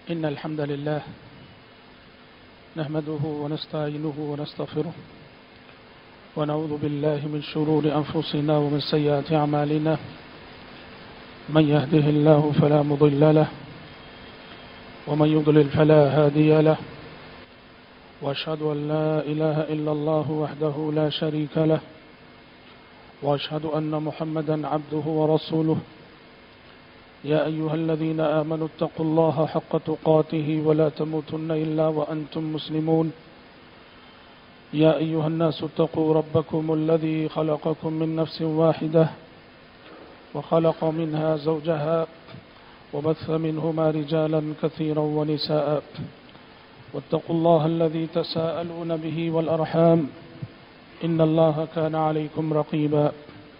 إن الحمد لله نحمده ونستعينه ونستغفره ونعوذ بالله من شرور أنفسنا ومن سيئات أعمالنا من يهده الله فلا مضل له ومن يضلل فلا هادي له وأشهد أن لا إله إلا الله وحده لا شريك له وأشهد أن محمدا عبده ورسوله يا أيها الذين آمنوا اتقوا الله حق تقاته ولا تموتن إلا وأنتم مسلمون يا أيها الناس اتقوا ربكم الذي خلقكم من نفس واحدة وخلق منها زوجها وبث منهما رجالا كثيرا ونساء واتقوا الله الذي تساءلون به والأرحام إن الله كان عليكم رقيبا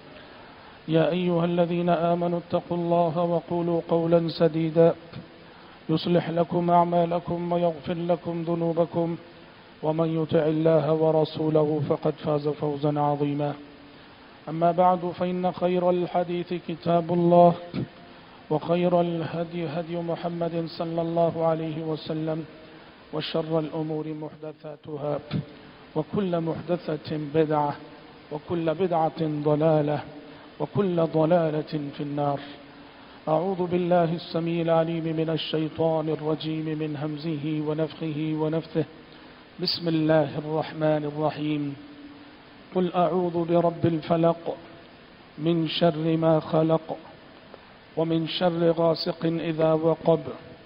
يا أيها الذين آمنوا اتقوا الله وقولوا قولا سديدا يصلح لكم أعمالكم ويغفر لكم ذنوبكم ومن يطع الله ورسوله فقد فاز فوزا عظيما أما بعد فإن خير الحديث كتاب الله وخير الهدي هدي محمد صلى الله عليه وسلم وشر الأمور محدثاتها وكل محدثة بدعة وكل بدعة ضلالة وكل ضلالة في النار أعوذ بالله السميع العليم من الشيطان الرجيم من همزه ونفخه ونفثه بسم الله الرحمن الرحيم قل أعوذ برب الفلق من شر ما خلق ومن شر غاسق إذا وقب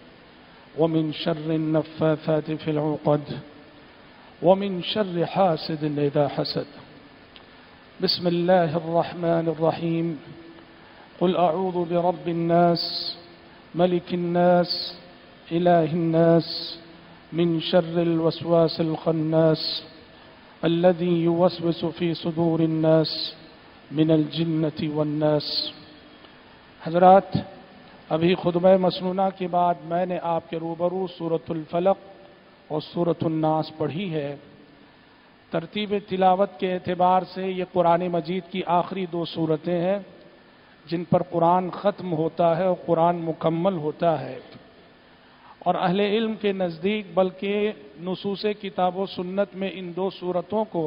ومن شر النفاثات في العقد ومن شر حاسد إذا حسد بسم الله الرحمن الرحيم قل أعوذ برب الناس ملك الناس إله الناس من شر الوسواس الخناس الذي يوسوس في صدور الناس من الجنة والناس. حضرات، ابھی خطبہ مسنونہ کے بعد میں نے آپ کے روبرو سورۃ الفلق اور سورۃ الناس پڑھی ہے. ترتیب تلاوت کے اعتبار سے یہ قرآن مجید کی آخری دو سورتیں ہیں جن پر قرآن ختم ہوتا ہے اور قرآن مکمل ہوتا ہے، اور اہل علم کے نزدیک بلکہ نصوص کتاب و سنت میں ان دو سورتوں کو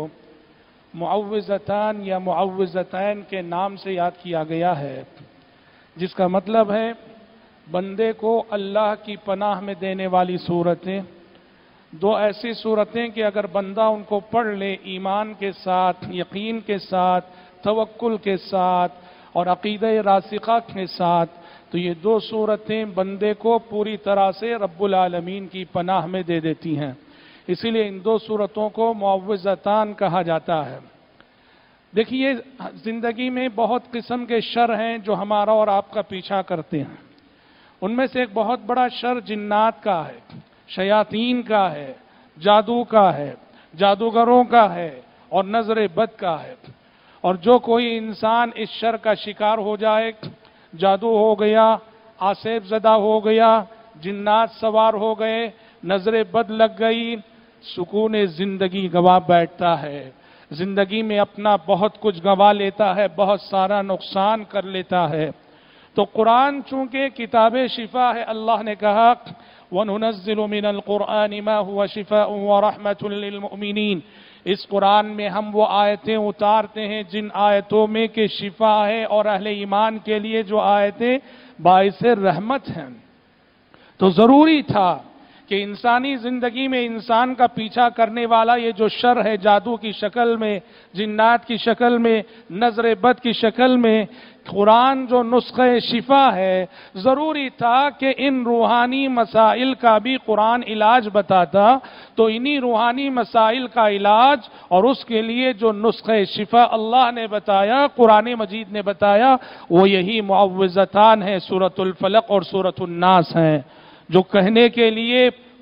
معوذتان یا معوذتین کے نام سے یاد کیا گیا ہے، جس کا مطلب ہے بندے کو اللہ کی پناہ میں دینے والی صورتیں. دو ایسی صورتیں کہ اگر بندہ ان کو پڑھ لے ایمان کے ساتھ، یقین کے ساتھ، توکل کے ساتھ اور عقیدہ راسخہ کے ساتھ، تو یہ دو صورتیں بندے کو پوری طرح سے رب العالمین کی پناہ میں دے دیتی ہیں. اسی لیے ان دو صورتوں کو معوذتان کہا جاتا ہے. دیکھیے، زندگی میں بہت قسم کے شر ہیں جو ہمارا اور آپ کا پیچھا کرتے ہیں. ان میں سے ایک بہت بڑا شر جنات کا ہے، شیاطین کا ہے، جادو کا ہے، جادوگروں کا ہے اور نظر بد کا ہے. اور جو کوئی انسان اس شر کا شکار ہو جائے، جادو ہو گیا، آسیب زدہ ہو گیا، جنات سوار ہو گئے، نظر بد لگ گئی، سکون زندگی گوا بیٹھتا ہے، زندگی میں اپنا بہت کچھ گوا لیتا ہے، بہت سارا نقصان کر لیتا ہے. تو قرآن چونکہ کتاب شفا ہے، اللہ نے کہا وَنُنَزِّلُ مِنَ الْقُرْآنِ مَا هُوَ شِفَاءٌ وَرَحْمَةٌ لِّلْمُؤْمِنِينَ. اس قرآن میں ہم وہ آیتیں اتارتے ہیں جن آیتوں میں کہ شفا ہے، اور اہل ایمان کے لیے جو آیتیں باعث رحمت ہیں. تو ضروری تھا کہ انسانی زندگی میں انسان کا پیچھا کرنے والا یہ جو شر ہے، جادو کی شکل میں، جنات کی شکل میں، نظر بد کی شکل میں، قرآن جو نسخہ شفا ہے، ضروری تھا کہ ان روحانی مسائل کا بھی قرآن علاج بتاتا. تو انہی روحانی مسائل کا علاج اور اس کے لیے جو نسخہ شفا اللہ نے بتایا، قرآن مجید نے بتایا، وہ یہی معوذتان ہیں، سورۃ الفلق اور سورۃ الناس ہیں، جو کہنے کے لیے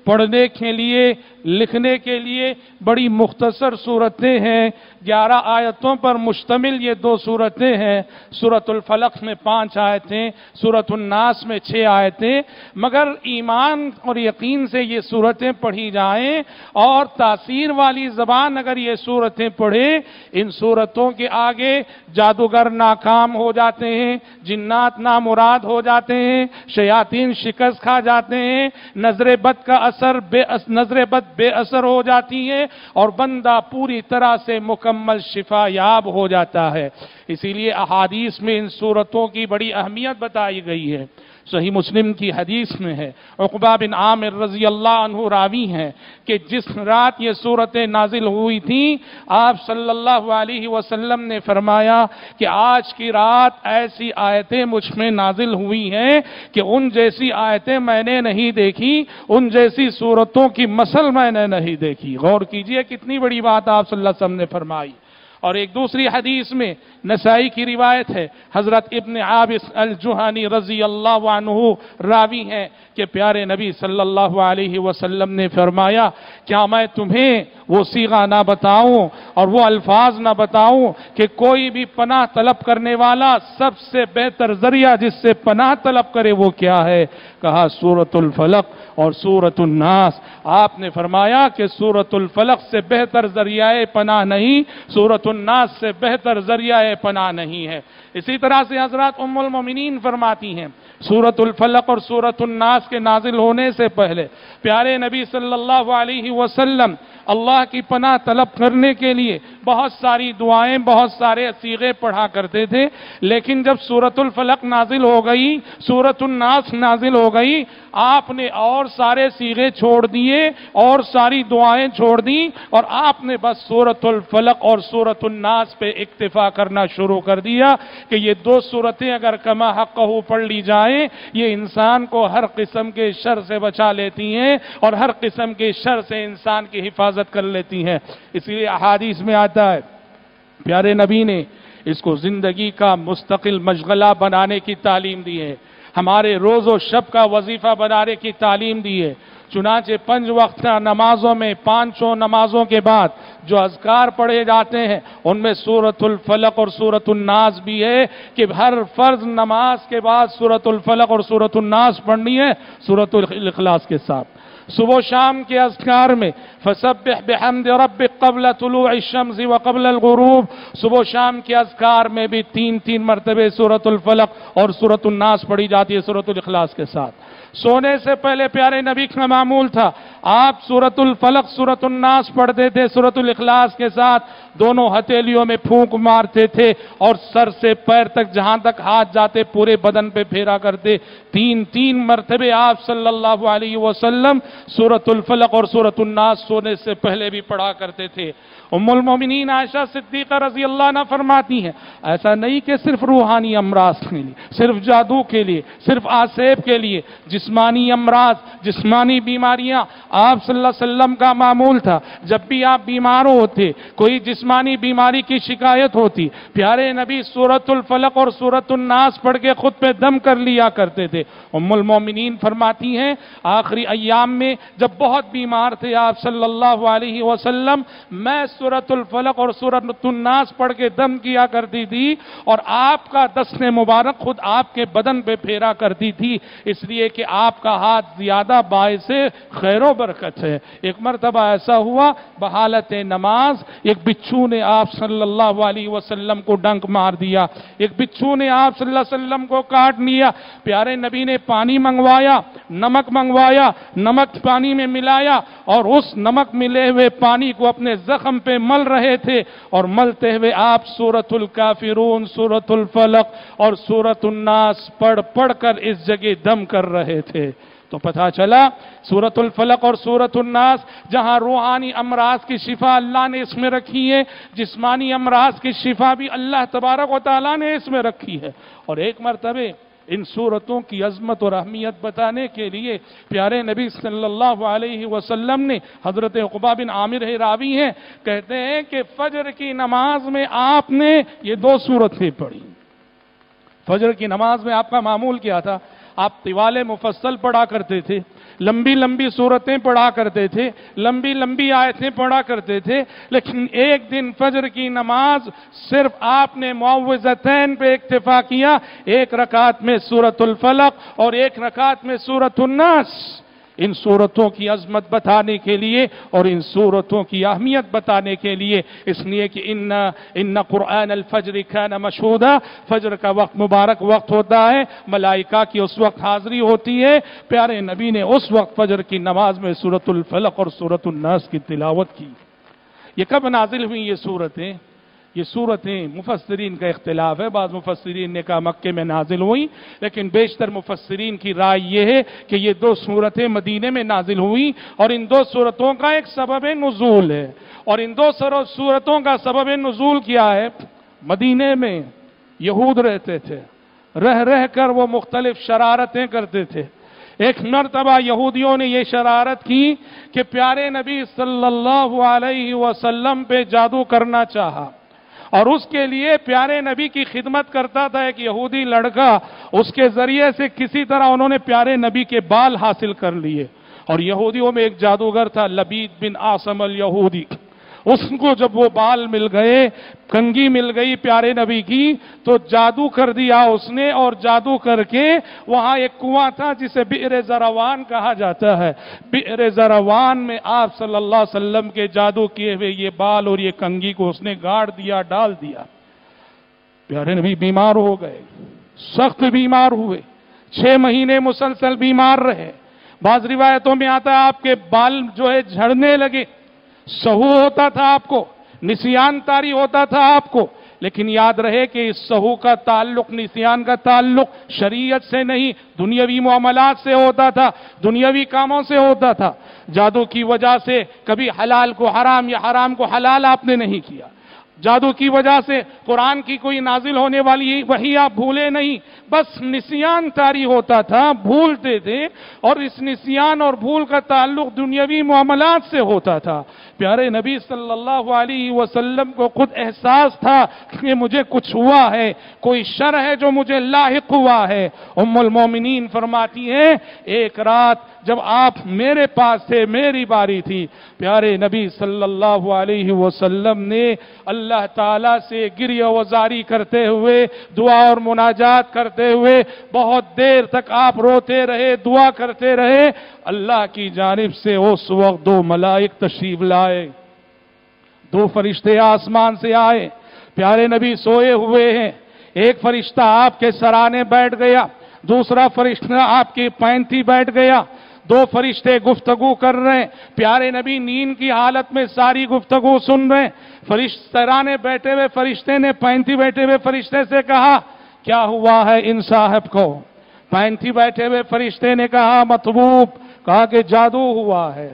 پڑھنے کے لیے لکھنے کے لیے بڑی مختصر صورتیں ہیں، 11 آیتوں پر مشتمل یہ 2 صورتیں ہیں۔ سورۃ الفلق میں 5 آیتیں، سورۃ الناس میں 6 آیتیں، مگر ایمان اور یقین سے یہ صورتیں پڑھی جائیں اور تاثیر والی زبان اگر یہ صورتیں پڑھے، ان صورتوں کے آگے جادوگر ناکام ہو جاتے ہیں، جنات نامراد ہو جاتے ہیں، شیاطین شکست کھا جاتے ہیں، نظر بد کا اثر نظر بد بے اثر ہو جاتی ہے اور بندہ پوری طرح سے مکمل شفا یاب ہو جاتا ہے۔ اسی لیے احادیث میں ان صورتوں کی بڑی اہمیت بتائی گئی ہے۔ صحیح مسلم کی حدیث میں ہے، عقبہ بن عامر رضی اللہ عنہ راوی ہیں کہ جس رات یہ صورتیں نازل ہوئی تھیں، آپ صلی اللہ علیہ وسلم نے فرمایا کہ آج کی رات ایسی آیتیں مجھ میں نازل ہوئی ہیں کہ ان جیسی آیتیں میں نے نہیں دیکھی، ان جیسی صورتوں کی مثل میں نے نہیں دیکھی۔ غور کیجئے کتنی بڑی بات آپ صلی اللہ علیہ وسلم نے فرمائی۔ اور ایک دوسری حدیث میں نسائی کی روایت ہے، حضرت ابن عابس الجہنی رضی اللہ عنہ راوی ہیں کہ پیارے نبی صلی اللہ علیہ وسلم نے فرمایا، کیا میں تمہیں وہ صیغہ نہ بتاؤں اور وہ الفاظ نہ بتاؤں کہ کوئی بھی پناہ طلب کرنے والا سب سے بہتر ذریعہ جس سے پناہ طلب کرے وہ کیا ہے؟ کہا سورۃ الفلق اور سورۃ الناس۔ آپ نے فرمایا کہ سورۃ الفلق سے بہتر ذریعہ پناہ نہیں، سورۃ الناس سے بہتر ذریعہ پناہ نہیں ہے۔ اسی طرح سے حضرات ام المومنین فرماتی ہیں، سورۃ الفلق اور سورۃ الناس کے نازل ہونے سے پہلے پیارے نبی صلی اللہ علیہ وسلم اللہ کی پناہ طلب کرنے کے لیے بہت ساری دعائیں، بہت سارے صیغے پڑھا کرتے تھے، لیکن جب سورۃ الفلق نازل ہو گئی، سورۃ الناس نازل ہو گئی، آپ نے اور سارے صیغے چھوڑ دیے اور ساری دعائیں چھوڑ دیں اور آپ نے بس سورۃ الفلق اور سورۃ الناس پہ اکتفا کرنا شروع کر دیا کہ یہ 2 صورتیں اگر کما حقہ پڑھ لی جائیں، یہ انسان کو ہر قسم کے شر سے بچا لیتی ہیں اور ہر قسم کے شر سے انسان کی حفاظت کر لیتی ہیں۔ اس لیے احادیث میں آتا ہے، پیارے نبی نے اس کو زندگی کا مستقل مشغلہ بنانے کی تعلیم دی ہے، ہمارے روز و شب کا وظیفہ بنانے کی تعلیم دی ہے۔ چنانچہ 5 وقت نمازوں میں 5 نمازوں کے بعد جو اذکار پڑھے جاتے ہیں ان میں سورۃ الفلق اور سورۃ الناس بھی ہے کہ ہر فرض نماز کے بعد سورۃ الفلق اور سورۃ الناس پڑھنی ہے سورۃ الاخلاص کے ساتھ۔ صبح و شام کے اذکار میں فسبح بحمد ربک قبل طلوع الشمس وقبل الغروب، صبح و شام کے اذکار میں بھی 3 مرتبہ سورۃ الفلق اور سورۃ الناس پڑھی جاتی ہے سورۃ الاخلاص کے ساتھ۔ سونے سے پہلے پیارے نبی کا معمول تھا، آپ سورۃ الفلق سورۃ الناس پڑھتے تھے سورۃ الاخلاص کے ساتھ، دونوں ہتھیلیوں میں پھونک مارتے تھے اور سر سے پیر تک جہاں تک ہاتھ جاتے پورے بدن پہ پھیرا کرتے۔ 3 مرتبہ آپ صلی اللہ علیہ وسلم سورۃ الفلق اور سورۃ الناس سونے سے پہلے بھی پڑھا کرتے تھے۔ ام المومنین عائشہ صدیقہ رضی اللہ عنہ فرماتی ہیں، ایسا نہیں کہ صرف روحانی امراض کے لیے، صرف جادو کے لیے، صرف آسیب کے لیے، جسمانی امراض، جسمانی بیماریاں آپ صلی اللہ علیہ وسلم کا معمول تھا۔ جب بھی آپ بیمار ہوتے، کوئی جسمانی بیماری کی شکایت ہوتی، پیارے نبی سورۃ الفلق اور سورۃ الناس پڑھ کے خود پہ دم کر لیا کرتے تھے۔ ام المومنین فرماتی ہیں آخری ایام میں جب بہت بیمار تھے آپ صلی اللہ علیہ وسلم، میں سورۃ الفلق اور سورۃ الناس پڑھ کے دم کیا کرتی تھی اور آپ کا دست مبارک خود آپ کے بدن پہ پھیرا کرتی تھی، اس لیے کہ آپ کا ہاتھ زیادہ باعث خیر و برکت ہے۔ ایک مرتبہ ایسا ہوا بحالت نماز ایک بچھو نے آپ صلی اللہ علیہ وسلم کو ڈنک مار دیا، ایک بچھو نے آپ صلی اللہ علیہ وسلم کو کاٹ لیا۔ پیارے نبی نے پانی منگوایا، نمک پانی میں ملایا اور اس نمک ملے ہوئے پانی کو اپنے زخم پہ مل رہے تھے اور ملتے ہوئے آپ سورۃ الکافرون، سورۃ الفلق اور سورۃ الناس پڑھ کر اس جگہ دم کر رہے تھے۔ تو پتہ چلا سورۃ الفلق اور سورۃ الناس جہاں روحانی امراض کی شفا اللہ نے اس میں رکھی ہے، جسمانی امراض کی شفا بھی اللہ تبارک و تعالیٰ نے اس میں رکھی ہے۔ اور ایک مرتبہ ان صورتوں کی عظمت اور اہمیت بتانے کے لیے پیارے نبی صلی اللہ علیہ وسلم نے حضرت عقبہ بن عامر راوی ہیں، کہتے ہیں کہ فجر کی نماز میں آپ نے یہ 2 صورتیں پڑھی۔ فجر کی نماز میں آپ کا معمول کیا تھا؟ آپ طوال مفصل پڑھا کرتے تھے، لمبی لمبی صورتیں پڑھا کرتے تھے، لمبی لمبی آیتیں پڑھا کرتے تھے، لیکن ایک دن فجر کی نماز صرف آپ نے معوذتین پہ اکتفا کیا، ایک رکعت میں سورۃ الفلق اور ایک رکعت میں سورۃ الناس۔ ان سورتوں کی عظمت بتانے کے لیے اور ان سورتوں کی اہمیت بتانے کے لیے، اس لیے کہ ان قرآن الفجر کان مشہودا، فجر کا وقت مبارک وقت ہوتا ہے، ملائکہ کی اس وقت حاضری ہوتی ہے، پیارے نبی نے اس وقت فجر کی نماز میں سورۃ الفلق اور سورۃ الناس کی تلاوت کی۔ یہ کب نازل ہوئی یہ سورتیں؟ یہ صورتیں مفسرین کا اختلاف ہے، بعض مفسرین نے کہا مکے میں نازل ہوئی، لیکن بیشتر مفسرین کی رائے یہ ہے کہ یہ دو صورتیں مدینے میں نازل ہوئی، اور ان دو صورتوں کا ایک سبب نزول ہے، اور ان دو صورتوں کا سبب نزول کیا ہے؟ مدینے میں یہود رہتے تھے، رہ کر وہ مختلف شرارتیں کرتے تھے۔ ایک مرتبہ یہودیوں نے یہ شرارت کی کہ پیارے نبی صلی اللہ علیہ وسلم پہ جادو کرنا چاہا، اور اس کے لیے پیارے نبی کی خدمت کرتا تھا ایک یہودی لڑکا، اس کے ذریعے سے کسی طرح انہوں نے پیارے نبی کے بال حاصل کر لیے۔ اور یہودیوں میں ایک جادوگر تھا لبید بن عاصم الیہودی، اس کو جب وہ بال مل گئے، کنگھی مل گئی پیارے نبی کی، تو جادو کر دیا اس نے، اور جادو کر کے وہاں ایک کنواں تھا جسے بئر زروان کہا جاتا ہے، بئر زروان میں آپ صلی اللہ علیہ وسلم کے جادو کیے ہوئے یہ بال اور یہ کنگھی کو اس نے گاڑ دیا، ڈال دیا۔ پیارے نبی بیمار ہو گئے، سخت بیمار ہوئے، 6 مہینے مسلسل بیمار رہے۔ بعض روایتوں میں آتا ہے آپ کے بال جو ہے جھڑنے لگے، سہو ہوتا تھا آپ کو، نسیان طاری ہوتا تھا آپ کو، لیکن یاد رہے کہ اس سہو کا تعلق، نسیان کا تعلق شریعت سے نہیں، دنیاوی معاملات سے ہوتا تھا، دنیاوی کاموں سے ہوتا تھا۔ جادو کی وجہ سے کبھی حلال کو حرام یا حرام کو حلال آپ نے نہیں کیا، جادو کی وجہ سے قرآن کی کوئی نازل ہونے والی وحی آپ بھولے نہیں، بس نسیان طاری ہوتا تھا، بھولتے تھے، اور اس نسیان اور بھول کا تعلق دنیاوی معاملات سے ہوتا تھا۔ پیارے نبی صلی اللہ علیہ وسلم کو خود احساس تھا کہ مجھے کچھ ہوا ہے، کوئی شر ہے جو مجھے لاحق ہوا ہے۔ ام المومنین فرماتی ہیں ایک رات جب آپ میرے پاس تھے، میری باری تھی، پیارے نبی صلی اللہ علیہ وسلم نے اللہ تعالیٰ سے گریہ وزاری کرتے ہوئے، دعا اور مناجات کرتے ہوئے بہت دیر تک آپ روتے رہے، دعا کرتے رہے۔ اللہ کی جانب سے اس وقت 2 ملائک تشریف لائے، 2 فرشتے آسمان سے آئے، پیارے نبی سوئے ہوئے ہیں، ایک فرشتہ آپ کے سرانے بیٹھ گیا، دوسرا فرشتہ آپ کی پینتی بیٹھ گیا، 2 فرشتے گفتگو کر رہے ہیں، پیارے نبی نیند کی حالت میں ساری گفتگو سن رہے ہیں۔ سرانے بیٹھے ہوئے فرشتے نے پینتی بیٹھے ہوئے فرشتے سے کہا کیا ہوا ہے ان صاحب کو؟ پینتی بیٹھے ہوئے فرشتے نے کہا مطبوب، کہا کہ جادو ہوا ہے۔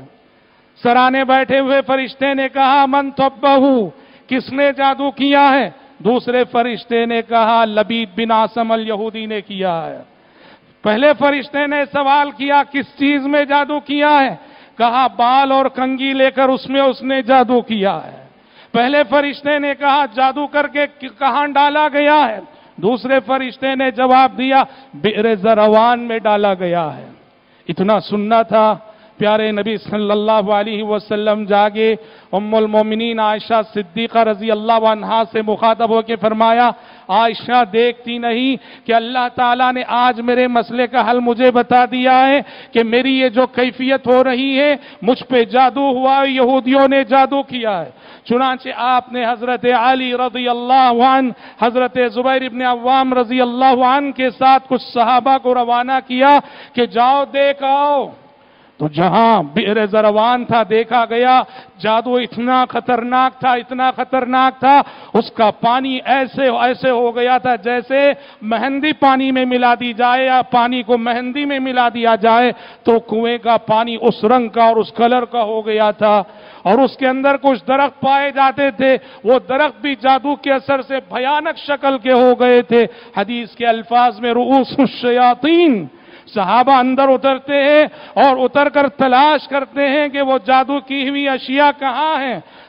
سرانے بیٹھے ہوئے فرشتے نے کہا من طبہ، کس نے جادو کیا ہے؟ دوسرے فرشتے نے کہا لبید بن عاصم الیہودی نے کیا ہے۔ پہلے فرشتے نے سوال کیا کس چیز میں جادو کیا ہے؟ کہا بال اور کنگھی لے کر اس نے جادو کیا ہے۔ پہلے فرشتے نے کہا جادو کر کے کہاں ڈالا گیا ہے؟ دوسرے فرشتے نے جواب دیا بئر زروان میں ڈالا گیا ہے۔ اتنا سننا تھا، پیارے نبی صلی اللہ علیہ وسلم جاگے، ام المومنین عائشہ صدیقہ رضی اللہ عنہا سے مخاطب ہو کے فرمایا عائشہ دیکھتی نہیں کہ اللہ تعالیٰ نے آج میرے مسئلے کا حل مجھے بتا دیا ہے کہ میری یہ جو کیفیت ہو رہی ہے مجھ پہ جادو ہوا، یہودیوں نے جادو کیا ہے۔ چنانچہ آپ نے حضرت علی رضی اللہ عنہ، حضرت زبیر ابن عوام رضی اللہ عنہ کے ساتھ کچھ صحابہ کو روانہ کیا کہ جاؤ دیکھ آؤ۔ تو جہاں بئر زروان تھا دیکھا گیا، جادو اتنا خطرناک تھا، اتنا خطرناک تھا، اس کا پانی ایسے ہو گیا تھا جیسے مہندی پانی میں ملا دی جائے یا پانی کو مہندی میں ملا دیا جائے تو کنویں کا پانی اس رنگ کا اور اس کلر کا ہو گیا تھا، اور اس کے اندر کچھ درخت پائے جاتے تھے، وہ درخت بھی جادو کے اثر سے بھیانک شکل کے ہو گئے تھے۔ حدیث کے الفاظ میں رؤوس الشیاطین، صحابہ اندر اترتے ہیں اور اتر کر تلاش کرتے ہیں کہ وہ جادو کی ہوئی اشیاء کہاں ہیں۔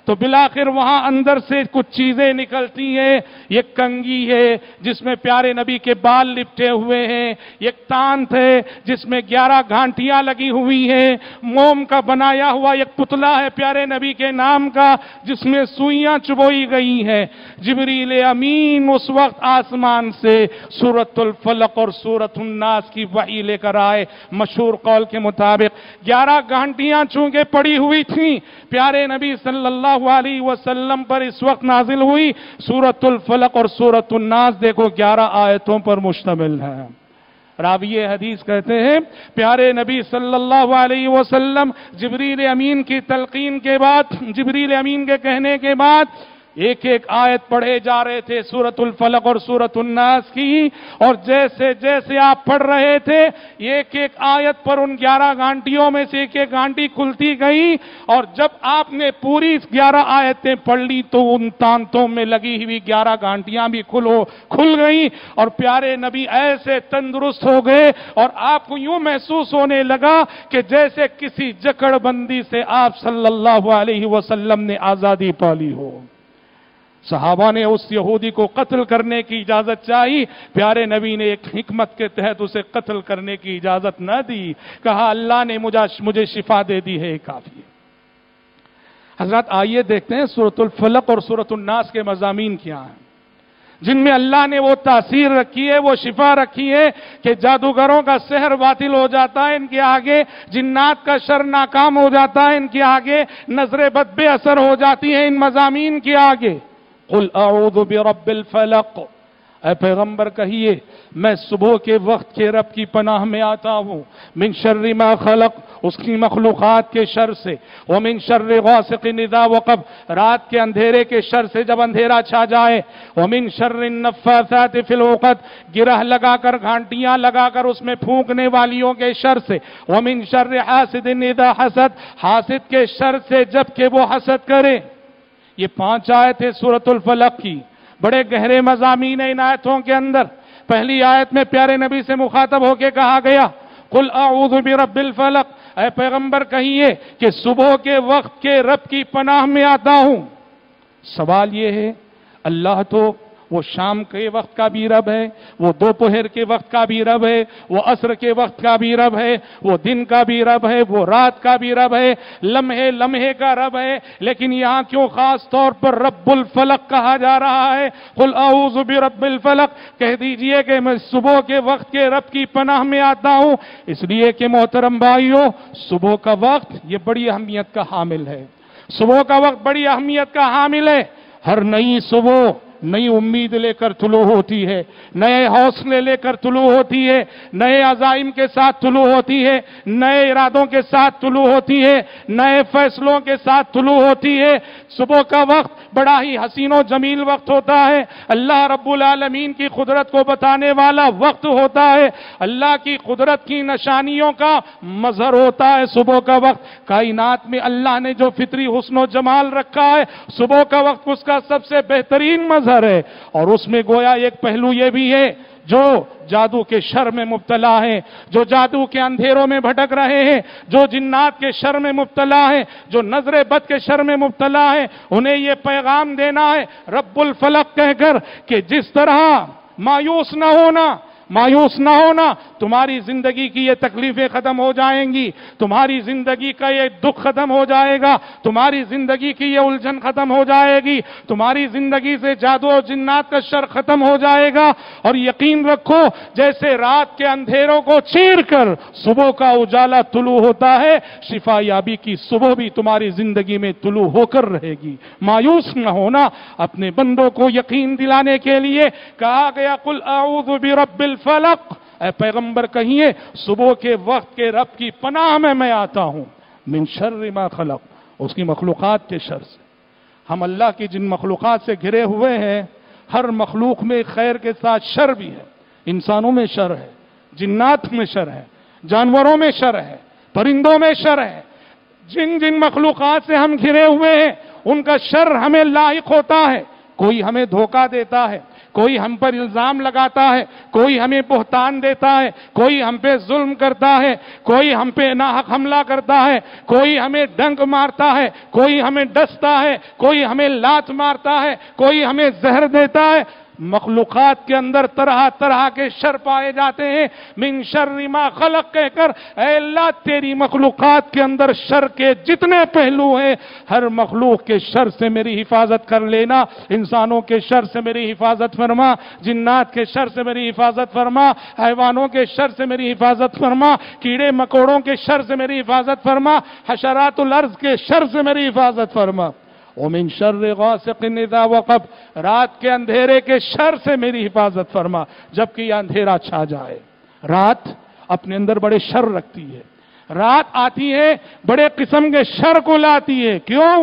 تو بلاخر وہاں اندر سے کچھ چیزیں نکلتی ہیں. ایک کنگھی ہے جس میں پیارے نبی کے بال لپٹے ہوئے ہیں, ایک تانت ہے جس میں 11 گھانٹیاں لگی ہوئی ہیں, موم کا بنایا ہوا ایک پتلا ہے پیارے نبی کے نام کا جس میں سوئیاں چبوئی گئی ہیں. جبریل امین اس وقت آسمان سے سورۃ الفلق اور سورۃ الناس کی وحی لے کر آئے. مشہور قول کے مطابق 11 گھانٹیاں چونکہ پڑی ہوئی تھیں, پیارے نبی صلی اللہ علیہ وسلم پر اس وقت نازل ہوئی سورۃ الفلق اور سورۃ الناس. دیکھو 11 آیتوں پر مشتمل ہے. راوی حدیث کہتے ہیں پیارے نبی صلی اللہ علیہ وسلم جبریل امین کی تلقین کے بعد, جبریل امین کے کہنے کے بعد ایک ایک آیت پڑھے جا رہے تھے سورۃ الفلق اور سورۃ الناس کی, اور جیسے جیسے آپ پڑھ رہے تھے ایک ایک آیت پر ان 11 گھانٹیوں میں سے ایک ایک گھانٹی کھلتی گئی, اور جب آپ نے پوری 11 آیتیں پڑھ لی تو ان تانتوں میں لگی ہوئی 11 گھانٹیاں بھی کھل گئیں, اور پیارے نبی ایسے تندرست ہو گئے اور آپ کو یوں محسوس ہونے لگا کہ جیسے کسی جکڑ بندی سے آپ صلی اللہ علیہ وسلم نے آزادی پالی ہو. صحابہ نے اس یہودی کو قتل کرنے کی اجازت چاہی, پیارے نبی نے ایک حکمت کے تحت اسے قتل کرنے کی اجازت نہ دی, کہا اللہ نے مجھے شفا دے دی ہے, کافی ہے. حضرات آئیے دیکھتے ہیں سورۃ الفلق اور سورۃ الناس کے مضامین کیا ہیں جن میں اللہ نے وہ تاثیر رکھی ہے, وہ شفا رکھی ہے کہ جادوگروں کا سحر باطل ہو جاتا ہے ان کے آگے, جنات کا شر ناکام ہو جاتا ہے ان کے آگے, نظر بد بے اثر ہو جاتی ہے ان مضامین کے آگے. قل اعوذ برب الفلق, اے پیغمبر کہیے میں صبح کے وقت کے رب کی پناہ میں آتا ہوں, من شر ما خلق, اس کی مخلوقات کے شر سے, ومن شر غاسق اذا وقب, رات کے اندھیرے کے شر سے جب اندھیرا چھا جائے, ومن شر النفاثات فی العقد, گرہ لگا کر گھانٹیاں لگا کر اس میں پھونکنے والیوں کے شر سے, ومن شر حاسد اذا حسد, حاسد کے شر سے جب کہ وہ حسد کرے. یہ 5 آیتیں سورۃ الفلق کی, بڑے گہرے مضامین ہیں ان آیتوں کے اندر. پہلی آیت میں پیارے نبی سے مخاطب ہو کے کہا گیا قل اعوذ برب الفلق, اے پیغمبر کہیے کہ صبح کے وقت کے رب کی پناہ میں آتا ہوں. سوال یہ ہے اللہ تو وہ شام کے وقت کا بھی رب ہے, وہ دوپہر کے وقت کا بھی رب ہے, وہ عصر کے وقت کا بھی رب ہے, وہ دن کا بھی رب ہے, وہ رات کا بھی رب ہے, لمحے لمحے کا رب ہے, لیکن یہاں کیوں خاص طور پر رب الفلق کہا جا رہا ہے؟ قل اعوذ برب الفلق, کہہ دیجئے کہ میں صبح کے وقت کے رب کی پناہ میں آتا ہوں. اس لیے کہ محترم بھائیو, صبح کا وقت یہ بڑی اہمیت کا حامل ہے. صبح کا وقت بڑی اہمیت کا حامل ہے. ہر نئی صبح نئی امید لے کر طلوع ہوتی ہے, نئے حوصلے لے کر طلوع ہوتی ہے, نئے عزائم کے ساتھ طلوع ہوتی ہے, نئے ارادوں کے ساتھ طلوع ہوتی ہے, نئے فیصلوں کے ساتھ طلوع ہوتی ہے. صبح کا وقت بڑا ہی حسین و جمیل وقت ہوتا ہے, اللہ رب العالمین کی قدرت کو بتانے والا وقت ہوتا ہے, اللہ کی قدرت کی نشانیوں کا مظہر ہوتا ہے. صبح کا وقت کائنات میں اللہ نے جو فطری حسن و جمال رکھا ہے, صبح کا وقت اس کا سب سے بہترین مظہر ہے. اور اس میں گویا ایک پہلو یہ بھی ہے, جو جادو کے شر میں مبتلا ہیں, جو جادو کے اندھیروں میں بھٹک رہے ہیں, جو جنات کے شر میں مبتلا ہیں, جو نظر بد کے شر میں مبتلا ہیں, انہیں یہ پیغام دینا ہے رب الفلق کہہ کر کہ جس طرح مایوس نہ ہونا, مایوس نہ ہونا, تمہاری زندگی کی یہ تکلیفیں ختم ہو جائیں گی, تمہاری زندگی کا یہ دکھ ختم ہو جائے گا, تمہاری زندگی کی یہ الجھن ختم ہو جائے گی, تمہاری زندگی سے جادو و جنات کا شر ختم ہو جائے گا. اور یقین رکھو جیسے رات کے اندھیروں کو چیر کر صبح کا اجالا طلوع ہوتا ہے, شفا یابی کی صبح بھی تمہاری زندگی میں طلوع ہو کر رہے گی. مایوس نہ ہونا. اپنے بندوں کو یقین دلانے کے لیے کہا گیا قل اعوذ برب الفلق, اے پیغمبر کہیے صبح کے وقت کے رب کی پناہ میں آتا ہوں, من شر ما خلق, اس کی مخلوقات کے شر سے. ہم اللہ کی جن مخلوقات سے گھرے ہوئے ہیں, ہر مخلوق میں خیر کے ساتھ شر بھی ہے. انسانوں میں شر ہے, جنات میں شر ہے, جانوروں میں شر ہے, پرندوں میں شر ہے. جن جن مخلوقات سے ہم گھرے ہوئے ہیں ان کا شر ہمیں لاحق ہوتا ہے. کوئی ہمیں دھوکہ دیتا ہے, کوئی ہم پر الزام لگاتا ہے، کوئی ہمیں بہتان دیتا ہے، کوئی ہم پہ ظلم کرتا ہے، کوئی ہم پہ ناحق حملہ کرتا ہے، کوئی ہمیں ڈنک مارتا ہے، کوئی ہمیں ڈستا ہے، کوئی ہمیں لات مارتا ہے، کوئی ہمیں زہر دیتا ہے۔ مخلوقات کے اندر طرح طرح کے شر پائے جاتے ہیں۔ من شر ما خلق کہہ کر اے اللہ تیری مخلوقات کے اندر شر کے جتنے پہلو ہیں، ہر مخلوق کے شر سے میری حفاظت کر لینا۔ انسانوں کے شر سے میری حفاظت فرما، جنات کے شر سے میری حفاظت فرما، حیوانوں کے شر سے میری حفاظت فرما، کیڑے مکوڑوں کے شر سے میری حفاظت فرما، حشرات الارض کے شر سے میری حفاظت فرما۔ ومن شر غاسق اذا وقب، رات کے اندھیرے کے شر سے میری حفاظت فرما جبکہ یہ اندھیرا چھا جائے۔ رات اپنے اندر بڑے شر رکھتی ہے، رات آتی ہے بڑے قسم کے شر کو لاتی ہے۔ کیوں؟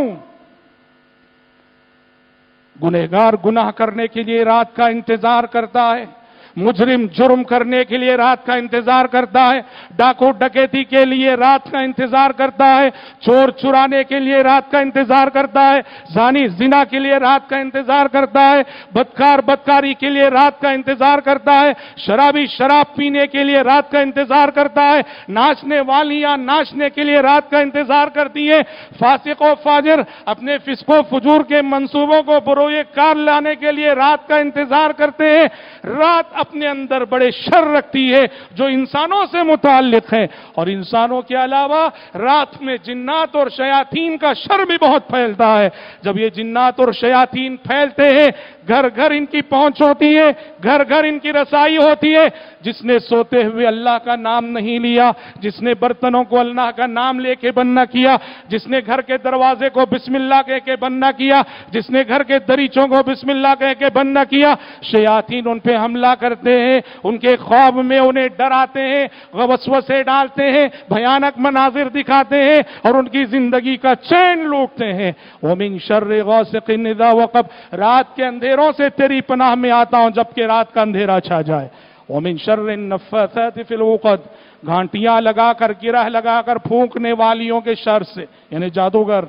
گنہگار گناہ کرنے کے لیے رات کا انتظار کرتا ہے، مجرم جرم کرنے کے لیے رات کا انتظار کرتا ہے، ڈاکو ڈکیتی کے لیے رات کا انتظار کرتا ہے، چور چرانے کے لیے رات کا انتظار کرتا ہے، زانی زنا کے لیے رات کا انتظار کرتا ہے، بدکار بدکاری کے لیے رات کا انتظار کرتا ہے، شرابی شراب پینے کے لیے رات کا انتظار کرتا ہے، ناچنے والیاں ناچنے کے لیے رات کا انتظار کرتی ہیں، فاسق و فاجر اپنے فسق و فجور کے منصوبوں کو بروئے کار لانے کے لیے رات کا انتظار کرتے ہیں۔ رات اپنے اندر بڑے شر رکھتی ہے جو انسانوں سے متعلق ہے، اور انسانوں کے علاوہ رات میں جنات اور شیاطین کا شر بھی بہت پھیلتا ہے۔ جب یہ جنات اور شیاطین پھیلتے ہیں، گھر گھر ان کی پہنچ ہوتی ہے، گھر گھر ان کی رسائی ہوتی ہے۔ جس نے سوتے ہوئے اللہ کا نام نہیں لیا، جس نے برتنوں کو اللہ کا نام لے کے بند نہ کیا، جس نے گھر کے دروازے کو بسم اللہ کہہ کے بند نہ کیا، جس نے گھر کے دریچوں کو بسم اللہ کہہ کے بند نہ کیا، شیاطین ان پہ حملہ کرتے ہیں، ان کے خواب میں انہیں ڈراتے ہیں، وسوسے ڈالتے ہیں، بھیانک مناظر دکھاتے ہیں اور ان کی زندگی کا چین لوٹتے ہیں۔ وَمِن شَرِّ غَاسِقٍ إِذَا وَقَبَ، رات کے اندھیروں سے تیری پناہ میں آتا ہوں جبکہ رات کا اندھیرا چھا جائے۔ وَمِن شَرِّ النَّفَّاثَاتِ فِي الْعُقَدِ، گھانٹیاں لگا کر گرہ لگا کر پھونکنے والیوں کے شر سے، یعنی جادوگر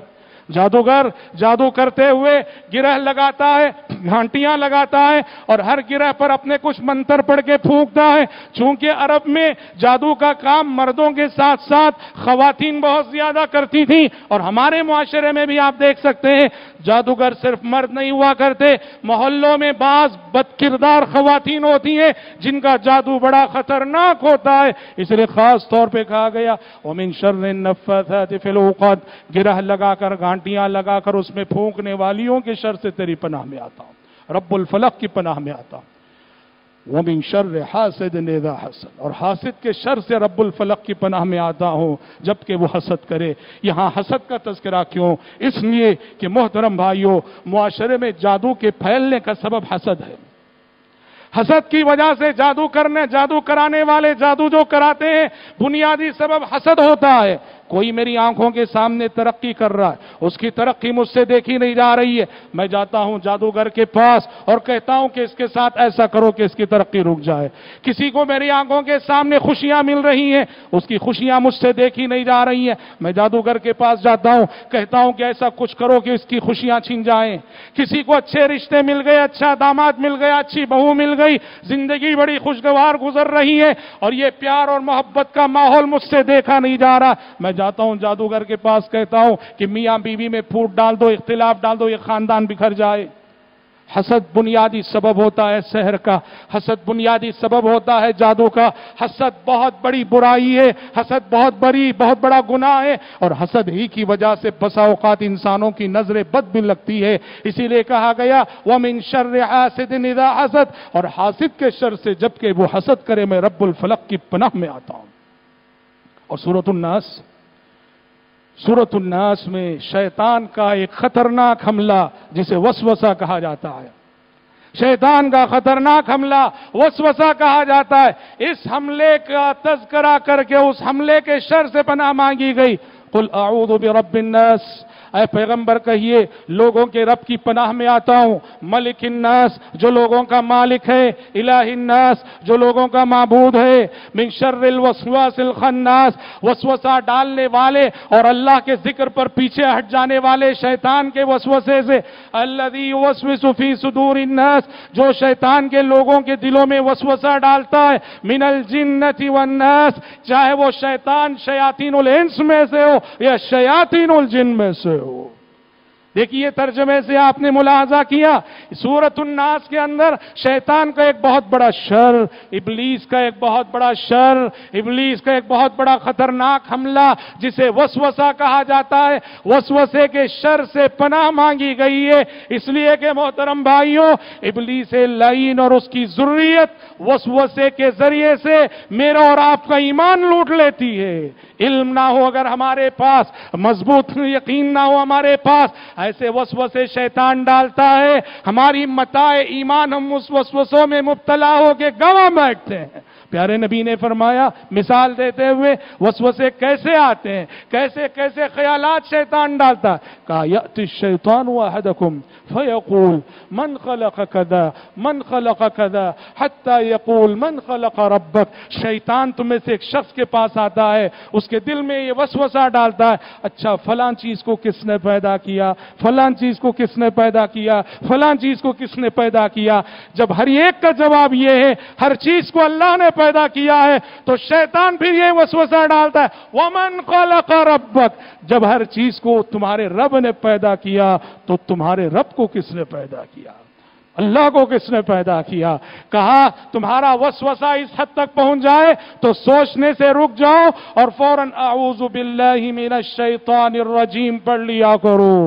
جادو کرتے ہوئے گرہ لگاتا ہے، گھانٹیاں لگاتا ہے اور ہر گرہ پر اپنے کچھ منتر پڑھ کے پھونکتا ہے۔ چونکہ عرب میں جادو کا کام مردوں کے ساتھ ساتھ خواتین بہت زیادہ کرتی تھیں، اور ہمارے معاشرے میں بھی آپ دیکھ سکتے ہیں جادوگر صرف مرد نہیں ہوا کرتے، محلوں میں بعض بد کردار خواتین ہوتی ہیں جن کا جادو بڑا خطرناک ہوتا ہے، اس لیے خاص طور پہ کہا گیا وَمِن شَرِّ النَّفَّاثَاتِ فِي الْعُقَدِ، گرہ لگا کر گھانٹیاں لگا کر اس میں پھونکنے والیوں کے شر سے تیری پناہ میں آتا ہوں، رب الفلق کی پناہ میں آتا ہوں۔ وَمِن شَرِّ حَاسِدٍ إِذَا حَسَدَ، اور حاسد کے شر سے رب الفلق کی پناہ میں آتا ہوں جبکہ وہ حسد کرے۔ یہاں حسد کا تذکرہ کیوں؟ اس لیے کہ محترم بھائیوں، معاشرے میں جادو کے پھیلنے کا سبب حسد ہے۔ حسد کی وجہ سے جادو کرانے والے جادو جو کراتے ہیں، بنیادی سبب حسد ہوتا ہے۔ کوئی میری آنکھوں کے سامنے ترقی کر رہا ہے، اس کی ترقی مجھ سے دیکھی نہیں جا رہی ہے، میں جاتا ہوں جادوگر کے پاس اور کہتا ہوں کہ اس کے ساتھ ایسا کرو کہ اس کی ترقی رک جائے۔ کسی کو میری آنکھوں کے سامنے خوشیاں مل رہی ہیں، اس کی خوشیاں مجھ سے دیکھی نہیں جا رہی ہیں، میں جادوگر کے پاس جاتا ہوں، کہتا ہوں کہ ایسا کچھ کرو کہ اس کی خوشیاں چھن جائیں۔ کسی کو اچھے رشتے مل گئے، اچھا داماد مل گیا، اچھی بہو مل گئی، زندگی بڑی خوشگوار گزر رہی ہے اور یہ پیار اور محبت کا ماحول مجھ سے دیکھا نہیں جا رہا، میں جاتا ہوں جادوگر کے پاس، کہتا ہوں کہ میاں بیوی میں پھوٹ ڈال دو، اختلاف ڈال دو، یہ خاندان بکھر جائے۔ حسد بنیادی سبب ہوتا ہے سحر کا، حسد بنیادی سبب ہوتا ہے جادو کا۔ حسد بہت بڑی برائی ہے، حسد بہت بڑا گناہ ہے، اور حسد ہی کی وجہ سے بسا اوقات انسانوں کی نظر بد بھی لگتی ہے۔ اسی لیے کہا گیا وَمِن شَرِّ حَاسِدٍ إِذَا حَسَدَ، اور حاسد کے شر سے جبکہ وہ حسد کرے میں رب الفلق کی پناہ میں آتا ہوں۔ اور سورۃ الناس میں شیطان کا ایک خطرناک حملہ جسے وسوسہ کہا جاتا ہے، شیطان کا خطرناک حملہ وسوسہ کہا جاتا ہے، اس حملے کا تذکرہ کر کے اس حملے کے شر سے پناہ مانگی گئی۔ قل اعوذ برب الناس، اے پیغمبر کہیے لوگوں کے رب کی پناہ میں آتا ہوں، ملک الناس جو لوگوں کا مالک ہے، الہ الناس جو لوگوں کا معبود ہے، من شر الوسواس الخناس وسوسہ ڈالنے والے اور اللہ کے ذکر پر پیچھے ہٹ جانے والے شیطان کے وسوسے سے، الذی یوسوس فی صدور الناس جو شیطان کے لوگوں کے دلوں میں وسوسہ ڈالتا ہے، من الجنۃ والناس چاہے وہ شیطان شیاطین الانس میں سے ہو یا شیاطین الجن میں سے ہو۔ دیکھیے ترجمے سے آپ نے ملاحظہ کیا سورۃ الناس کے اندر شیطان کا ایک بہت بڑا شر، ابلیس کا ایک بہت بڑا شر، ابلیس کا ایک بہت بڑا خطرناک حملہ جسے وسوسہ کہا جاتا ہے، وسوسے کے شر سے پناہ مانگی گئی ہے، اس لیے کہ محترم بھائیوں ابلیس لعین اور اس کی ذریت وسوسے کے ذریعے سے میرا اور آپ کا ایمان لوٹ لیتی ہے۔ علم نہ ہو اگر ہمارے پاس، مضبوط یقین نہ ہو ہمارے پاس، ایسے وسوسے شیطان ڈالتا ہے، ہماری متاع ایمان ہم اس وسوسوں میں مبتلا ہو کے گنوا بیٹھتے ہیں۔ پیارے نبی نے فرمایا مثال دیتے ہوئے وسوسے کیسے آتے ہیں، کیسے کیسے خیالات شیطان ڈالتا ہے، کہا یأتی الشیطان احدکم فیقول من خلق کذا من خلق کذا حتی یقول من خلق ربک، شیطان تمہیں سے ایک شخص کے پاس آتا ہے، اس کے دل میں یہ وسوسہ ڈالتا ہے، اچھا فلاں چیز کو کس نے پیدا کیا، فلاں چیز کو کس نے پیدا کیا، فلاں چیز کو کس نے پیدا کیا۔ جب ہر ایک کا جواب یہ ہے ہر چیز کو اللہ نے پیدا کیا ہے تو شیطان پھر یہ وسوسہ ڈالتا ہے وَمَنْ خَلَقَ رَبَّكَ، جب ہر چیز کو تمہارے رب نے پیدا کیا تو تمہارے رب کو کس نے پیدا کیا، اللہ کو کس نے پیدا کیا۔ کہا تمہارا وسوسہ اس حد تک پہنچ جائے تو سوچنے سے رک جاؤ اور فوراً اعوذ باللہ من الشیطان الرجیم پڑھ لیا کرو۔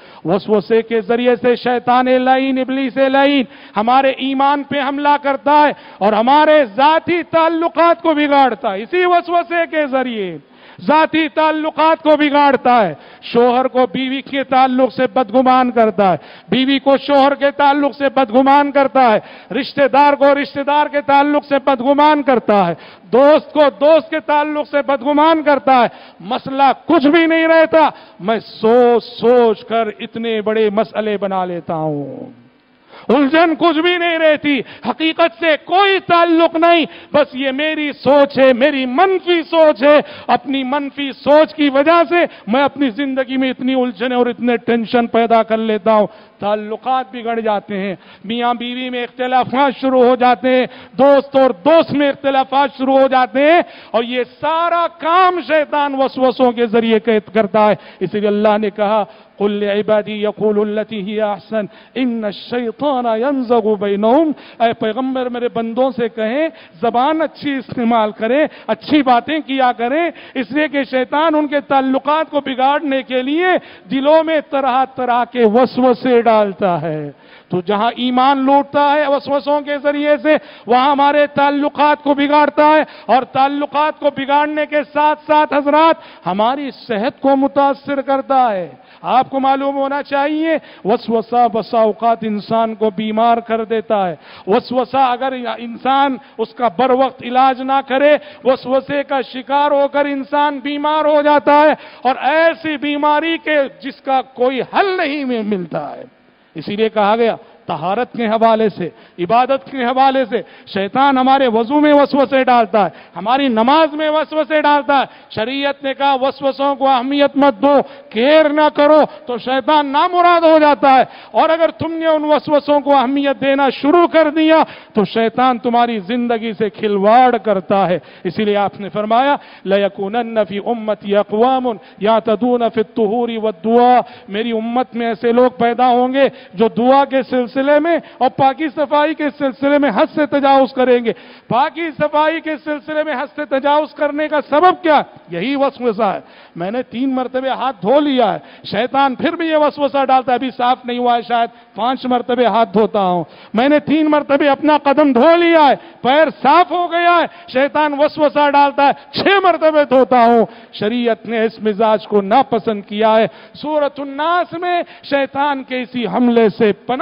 وسوسے کے ذریعے سے شیطان لعین ابلیس لعین ہمارے ایمان پہ حملہ کرتا ہے اور ہمارے ذاتی تعلقات کو بگاڑتا ہے، اسی وسوسے کے ذریعے ذاتی تعلقات کو بگاڑتا ہے، شوہر کو بیوی کے تعلق سے بدگمان کرتا ہے، بیوی کو شوہر کے تعلق سے بدگمان کرتا ہے، رشتہ دار کو رشتہ دار کے تعلق سے بدگمان کرتا ہے، دوست کو دوست کے تعلق سے بدگمان کرتا ہے۔ مسئلہ کچھ بھی نہیں رہتا، میں سوچ سوچ کر اتنے بڑے مسئلے بنا لیتا ہوں، الجھن کچھ بھی نہیں رہتی، حقیقت سے کوئی تعلق نہیں، بس یہ میری سوچ ہے، میری منفی سوچ ہے، اپنی منفی سوچ کی وجہ سے میں اپنی زندگی میں اتنی الجھن اور اتنے ٹینشن پیدا کر لیتا ہوں، تعلقات بگڑ جاتے ہیں، میاں بیوی میں اختلافات شروع ہو جاتے ہیں، دوست اور دوست میں اختلافات شروع ہو جاتے ہیں، اور یہ سارا کام شیطان وسوسوں کے ذریعے کرتا ہے۔ اس لیے اللہ نے کہا قل لعبادی یقولوا التی ہی احسن ان الشیطان ینزغ بینہم، اے پیغمبر میرے بندوں سے کہیں زبان اچھی استعمال کریں، اچھی باتیں کیا کریں، اس لیے کہ شیطان ان کے تعلقات کو بگاڑنے کے لیے دلوں میں طرح طرح کے وسوسے ڈالتا ہے۔ تو جہاں ایمان لوٹتا ہے وسوسوں کے ذریعے سے وہاں ہمارے تعلقات کو بگاڑتا ہے، اور تعلقات کو بگاڑنے کے ساتھ ساتھ حضرات ہماری صحت کو متاثر کرتا ہے۔ آپ کو معلوم ہونا چاہیے وسوسہ بسا اوقات انسان کو بیمار کر دیتا ہے، وسوسہ اگر انسان اس کا بر وقت علاج نہ کرے وسوسے کا شکار ہو کر انسان بیمار ہو جاتا ہے، اور ایسی بیماری کے جس کا کوئی حل نہیں ملتا ہے۔ اسی لیے کہا گیا طہارت کے حوالے سے، عبادت کے حوالے سے شیطان ہمارے وضو میں وسوسے ڈالتا ہے، ہماری نماز میں وسوسے ڈالتا ہے۔ شریعت نے کہا وسوسوں کو اہمیت مت دو، کیئر نہ کرو تو شیطان نامراد ہو جاتا ہے، اور اگر تم نے ان وسوسوں کو اہمیت دینا شروع کر دیا تو شیطان تمہاری زندگی سے کھلواڑ کرتا ہے۔ اسی لیے آپ نے فرمایا لَيَكُونَنَّ فِي أُمَّتِي أَقْوَامٌ يَعْتَدُونَ فِي الطُّهُورِ وَالدُّعَاءِ، میری امت میں ایسے لوگ پیدا ہوں گے جو دعا کے سلسلے میں اور پاکی صفائی کے سلسلے میں حد سے تجاوز کریں گے۔ پاکی صفائی کے سلسلے میں حد سے تجاوز کرنے کا سبب کیا؟ یہی وسوسہ ہے، میں نے 3 مرتبہ ہاتھ دھو لیا ہے، شیطان پھر بھی یہ وسوسہ ڈالتا ہے ابھی صاف نہیں ہوا ہے، شاید 5 مرتبہ ہاتھ دھوتا ہوں، میں نے 3 مرتبہ اپنا قدم دھو لیا ہے، پیر صاف ہو گیا ہے، شیطان وسوسہ ڈالتا ہے 6 مرتبہ دھوتا ہوں۔ شریعت نے اس مزاج کو ناپسند کیا ہے۔ سورۃ الناس میں شیطان کے اسی حملے سے پناہ مانگی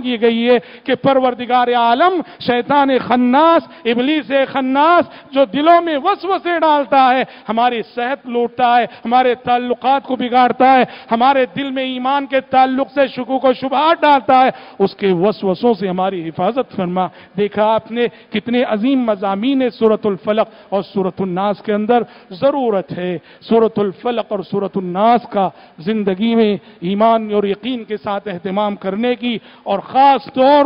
کی گئی ہے کہ پروردگار عالم شیطان خناس، ابلیس خناس جو دلوں میں وسوسے ڈالتا ہے، ہماری صحت لوٹتا ہے، ہمارے تعلقات کو بگاڑتا ہے، ہمارے دل میں ایمان کے تعلق سے شکوک و شبہات ڈالتا ہے، اس کے وسوسوں سے ہماری حفاظت فرما۔ دیکھا آپ نے کتنے عظیم مضامین سورۃ الفلق اور سورۃ الناس کے اندر ضرورت ہے سورۃ الفلق اور سورۃ الناس کا زندگی میں ایمان اور یقین کے ساتھ اہتمام کرنے کی، اور خاص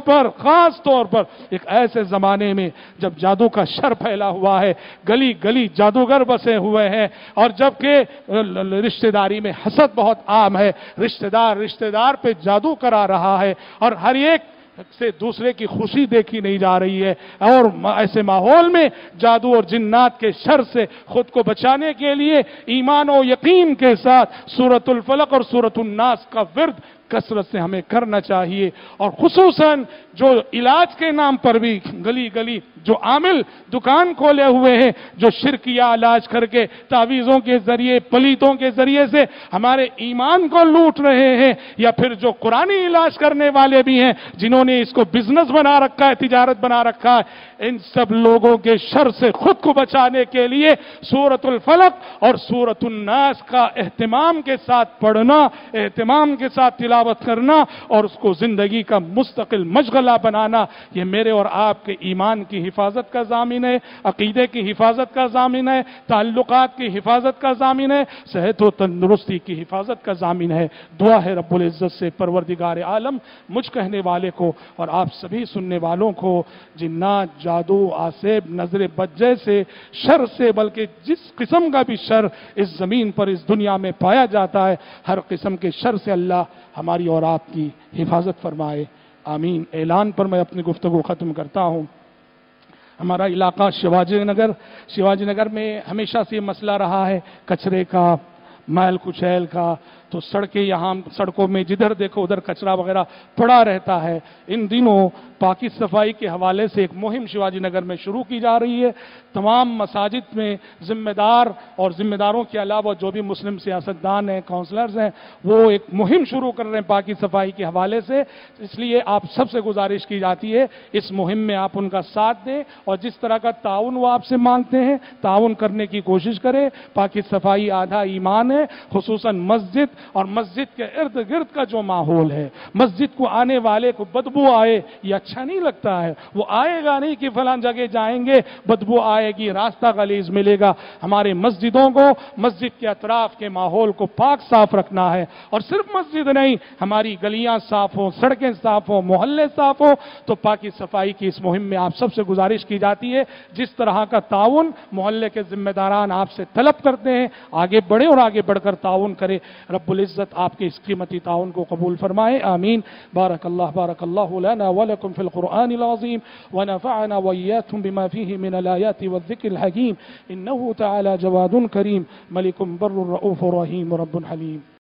طور پر ایک ایسے زمانے میں جب جادو کا شر پھیلا ہوا ہے، گلی گلی جادوگر بسے ہوئے ہیں، اور جبکہ رشتہ داری میں حسد بہت عام ہے، رشتہ دار پہ جادو کرا رہا ہے، اور ہر ایک سے دوسرے کی خوشی دیکھی نہیں جا رہی ہے، اور ایسے ماحول میں جادو اور جنات کے شر سے خود کو بچانے کے لیے ایمان و یقین کے ساتھ سورۃ الفلق اور سورۃ الناس کا ورد کثرت سے ہمیں کرنا چاہیے، اور خصوصاً جو علاج کے نام پر بھی گلی گلی جو عامل دکان کھولے ہوئے ہیں، جو شرکیہ علاج کر کے تعویذوں کے ذریعے، پلیتوں کے ذریعے سے ہمارے ایمان کو لوٹ رہے ہیں، یا پھر جو قرآنی علاج کرنے والے بھی ہیں جنہوں نے اس کو بزنس بنا رکھا ہے، تجارت بنا رکھا ہے، ان سب لوگوں کے شر سے خود کو بچانے کے لیے سورۃ الفلق اور سورۃ الناس کا اہتمام کے ساتھ پڑھنا، اہتمام کے ساتھ تلاوت کرنا، اور اس کو زندگی کا مستقل مشغلہ بنانا، یہ میرے اور آپ کے ایمان کی حفاظت کا ضامن ہے، عقیدے کی حفاظت کا ضامن ہے، تعلقات کی حفاظت کا ضامن ہے، صحت و تندرستی کی حفاظت کا ضامن ہے۔ دعا ہے رب العزت سے پروردگار عالم مجھ کہنے والے کو اور آپ سبھی سننے والوں کو جنات، جادو، آسیب، نظر بد جیسے شر سے، بلکہ جس قسم کا بھی شر اس زمین پر اس دنیا میں پایا جاتا ہے، ہر قسم کے شر سے اللہ ہماری اور آپ کی حفاظت فرمائے، آمین۔ اعلان پر میں اپنی گفتگو ختم کرتا ہوں۔ ہمارا علاقہ شیواجی نگر میں ہمیشہ سے یہ مسئلہ رہا ہے کچرے کا، میل کچیل کا، تو سڑکوں میں جدھر دیکھو ادھر کچرا وغیرہ پڑا رہتا ہے۔ ان دنوں پاکی صفائی کے حوالے سے ایک مہم شیواجی نگر میں شروع کی جا رہی ہے۔ تمام مساجد میں ذمہ دار اور ذمہ داروں کے علاوہ جو بھی مسلم سیاستدان ہیں، کونسلرز ہیں، وہ ایک مہم شروع کر رہے ہیں پاکی صفائی کے حوالے سے۔ اس لیے آپ سب سے گزارش کی جاتی ہے اس مہم میں آپ ان کا ساتھ دیں، اور جس طرح کا تعاون وہ آپ سے مانگتے ہیں تعاون کرنے کی کوشش کریں۔ پاکی صفائی آدھا ایمان ہے، خصوصاً مسجد اور مسجد کے ارد گرد کا جو ماحول ہے، مسجد کو آنے والے کو بدبو آئے یہ اچھا نہیں لگتا ہے، وہ آئے گا نہیں کہ فلاں جگہ جائیں گے بدبو آئے گی، راستہ غلیظ ملے گا۔ ہمارے مسجدوں کو، مسجد کے اطراف کے ماحول کو پاک صاف رکھنا ہے، اور صرف مسجد نہیں، ہماری گلیاں صاف ہوں، سڑکیں صاف ہوں، محلے صاف ہوں۔ تو پاکی صفائی کی اس مہم میں آپ سب سے گزارش کی جاتی ہے جس طرح کا تعاون محلے کے ذمہ داران آپ سے طلب کرتے ہیں آگے بڑھے اور آگے بڑھ کر تعاون کرے۔ رب العزت آپ کے اس قیمتی تعاون کو قبول فرمائے، آمین۔ بارک اللہ لنا ولکم فی القرآن العظیم ونفعنا وإياكم بما فيه من الآيات والذكر الحكيم إنه تعالى جواد كريم ملك بر رؤوف رحيم رب حليم۔